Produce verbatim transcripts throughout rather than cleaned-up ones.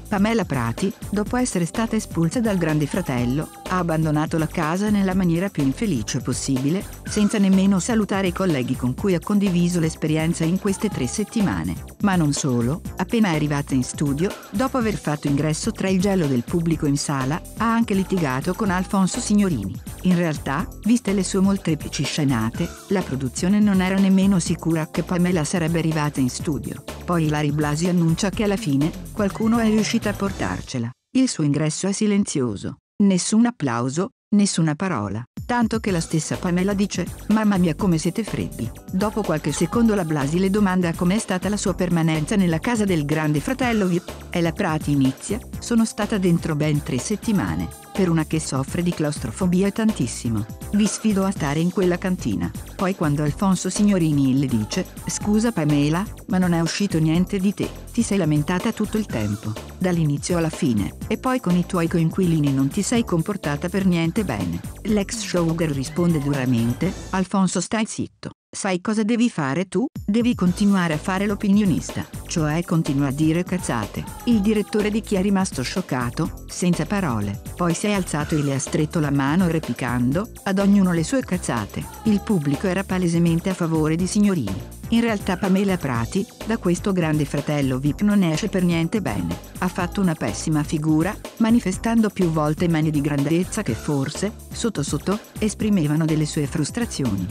Pamela Prati, dopo essere stata espulsa dal Grande Fratello, ha abbandonato la casa nella maniera più infelice possibile, senza nemmeno salutare i colleghi con cui ha condiviso l'esperienza in queste tre settimane. Ma non solo, appena è arrivata in studio, dopo aver fatto ingresso tra il gelo del pubblico in sala, ha anche litigato con Alfonso Signorini. In realtà, viste le sue molteplici scenate, la produzione non era nemmeno sicura che Pamela sarebbe arrivata in studio. Poi Ilary Blasi annuncia che alla fine, qualcuno è riuscito a portarcela. Il suo ingresso è silenzioso. Nessun applauso, nessuna parola. Tanto che la stessa Pamela dice: "Mamma mia come siete freddi". Dopo qualche secondo la Blasi le domanda com'è stata la sua permanenza nella casa del Grande Fratello V I P. E la Prati inizia: "Sono stata dentro ben tre settimane. Per una che soffre di claustrofobia è tantissimo. Vi sfido a stare in quella cantina". Poi quando Alfonso Signorini le dice: "Scusa Pamela, ma non è uscito niente di te, ti sei lamentata tutto il tempo, dall'inizio alla fine, e poi con i tuoi coinquilini non ti sei comportata per niente bene". L'ex showgirl risponde duramente: "Alfonso stai zitto, sai cosa devi fare tu? Devi continuare a fare l'opinionista, cioè continua a dire cazzate". Il direttore di Chi è rimasto scioccato, senza parole. Poi si è alzato e le ha stretto la mano replicando: "Ad ognuno le sue cazzate". Il pubblico era palesemente a favore di Signorini. In realtà Pamela Prati, da questo Grande Fratello V I P non ne esce per niente bene. Ha fatto una pessima figura, manifestando più volte manie di grandezza che forse, sotto sotto, esprimevano delle sue frustrazioni.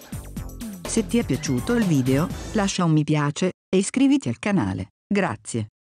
Se ti è piaciuto il video, lascia un mi piace, e iscriviti al canale. Grazie.